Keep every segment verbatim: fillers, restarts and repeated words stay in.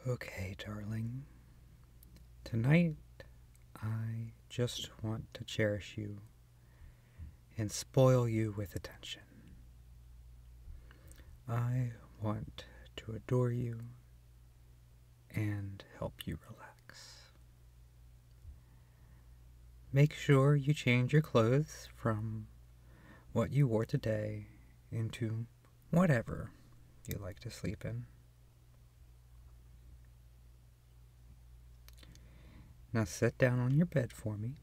Okay, darling. Tonight, I just want to cherish you and spoil you with attention. I want to adore you and help you relax. Make sure you change your clothes from what you wore today into whatever you like to sleep in. Now sit down on your bed for me.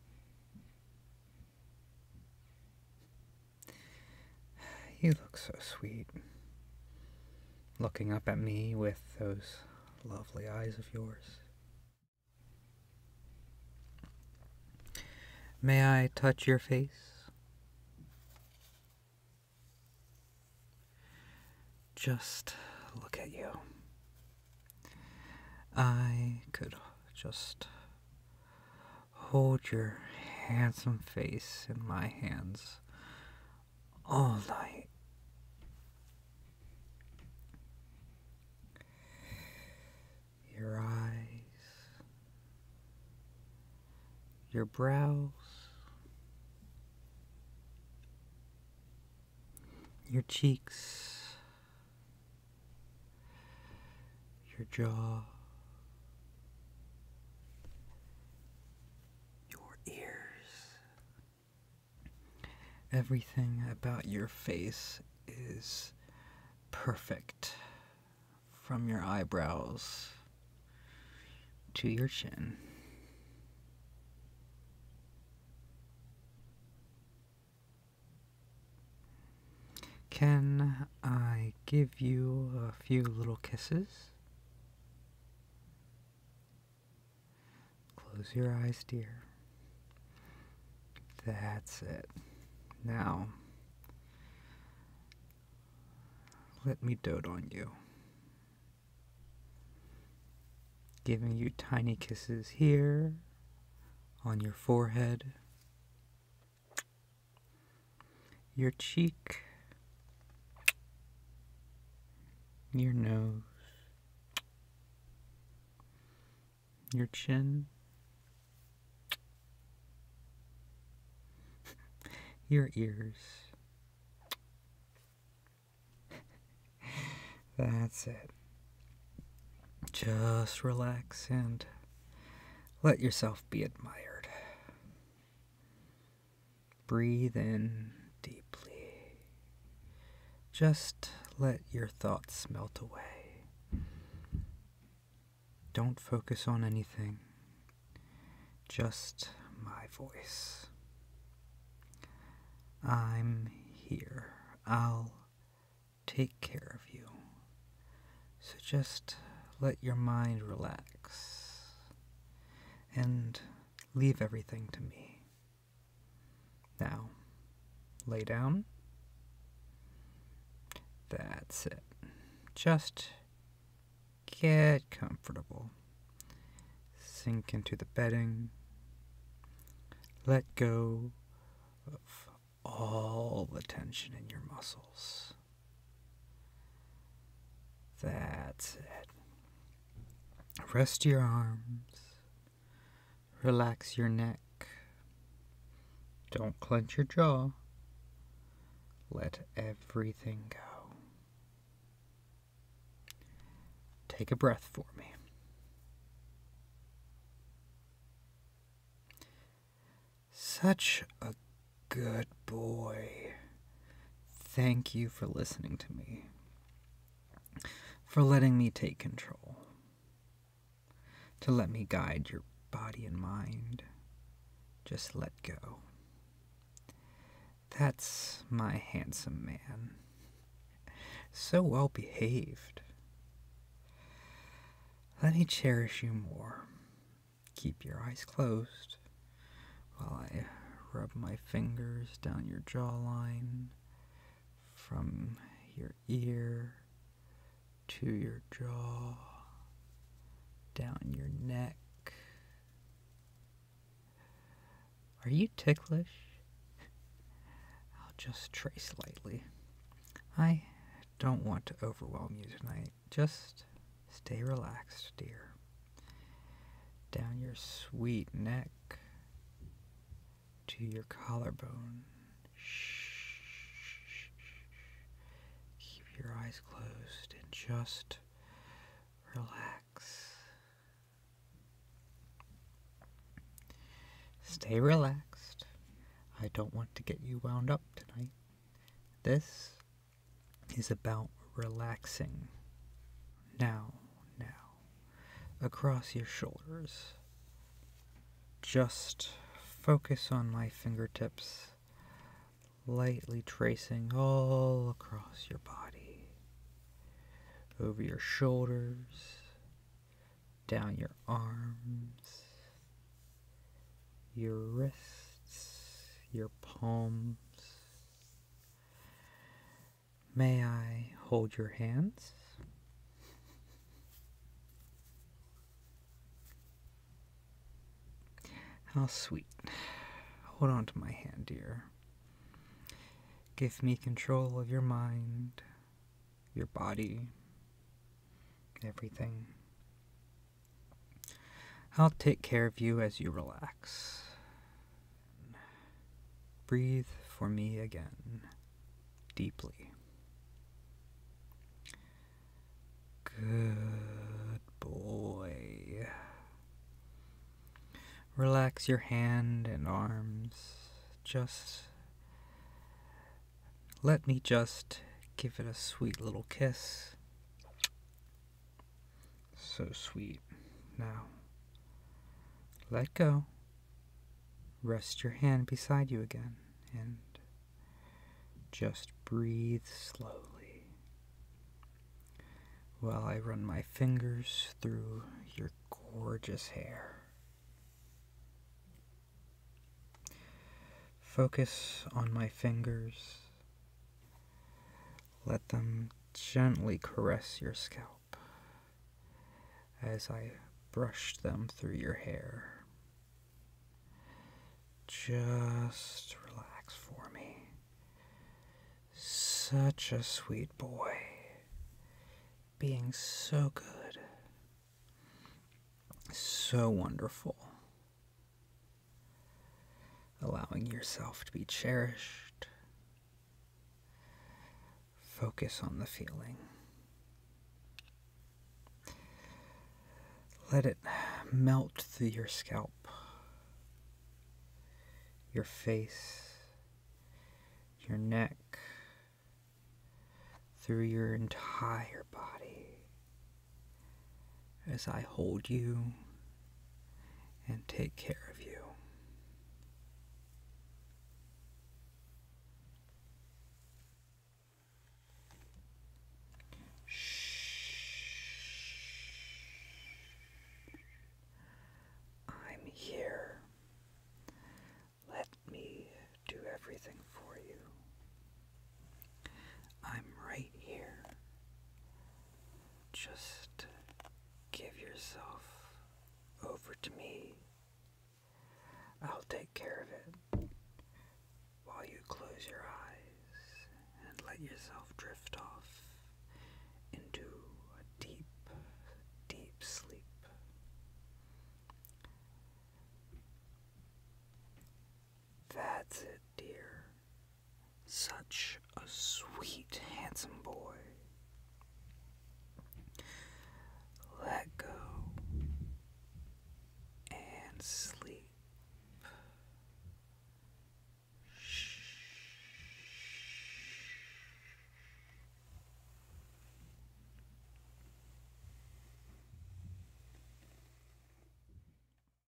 You look so sweet, looking up at me with those lovely eyes of yours. May I touch your face? Just look at you. I could just hold your handsome face in my hands all night. Your eyes, your brows, your cheeks, your jaw, your ears. Everything about your face is perfect, from your eyebrows to your chin. Can I give you a few little kisses? Close your eyes, dear. That's it. Now, let me dote on you. Giving you tiny kisses here, on your forehead, your cheek, your nose, your chin, your ears. That's it. Just relax and let yourself be admired. Breathe in deeply. Just let your thoughts melt away. Don't focus on anything. Just my voice. I'm here. I'll take care of you. So just let your mind relax and leave everything to me. Now, lay down. That's it. Just get comfortable. Sink into the bedding. Let go of all the tension in your muscles. That's it. Rest your arms. Relax your neck. Don't clench your jaw. Let everything go. Take a breath for me. Such a good boy. Thank you for listening to me. For letting me take control. To let me guide your body and mind. Just let go. That's my handsome man. So well behaved. Let me cherish you more. Keep your eyes closed while I rub my fingers down your jawline, from your ear to your jaw, down your neck. Are you ticklish? I'll just trace lightly. I don't want to overwhelm you tonight. Just Stay relaxed, dear. Down your sweet neck to your collarbone. Shh. Keep your eyes closed and just relax. Stay relaxed. I don't want to get you wound up tonight. This is about relaxing. Now, now, across your shoulders. Just focus on my fingertips, lightly tracing all across your body, over your shoulders, down your arms, your wrists, your palms. May I hold your hands? How sweet. Hold on to my hand, dear. Give me control of your mind, your body, everything. I'll take care of you as you relax. Breathe for me again, deeply. Good boy. Relax your hand and arms. Just let me just give it a sweet little kiss. So sweet. Now, let go. Rest your hand beside you again and just breathe slowly while I run my fingers through your gorgeous hair. Focus on my fingers. Let them gently caress your scalp as I brush them through your hair. Just relax for me. Such a sweet boy. Being so good. So wonderful. Allowing yourself to be cherished. Focus on the feeling. Let it melt through your scalp, your face, your neck, through your entire body as I hold you and take care of you. I'm here. Let me do everything for you. I'm right here. Just give yourself over to me. I'll take care of it while you close your eyes and let yourself